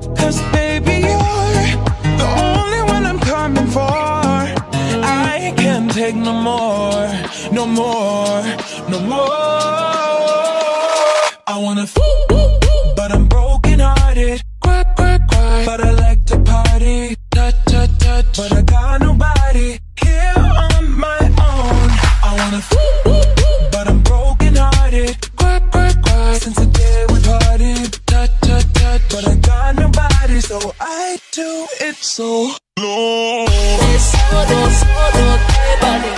'Cause baby, you're the only one I'm coming for. I can't take no more, no more, no more. I wanna but I'm broken hearted. Cry, cry, cry, but I like to party. Touch, touch, touch, but I got nobody here on my own. I wanna but I'm broken hearted. Cry, cry, cry, since the day we parted. Touch, touch, touch, but I got nobody, so I do it so low. Solo, solo, everybody.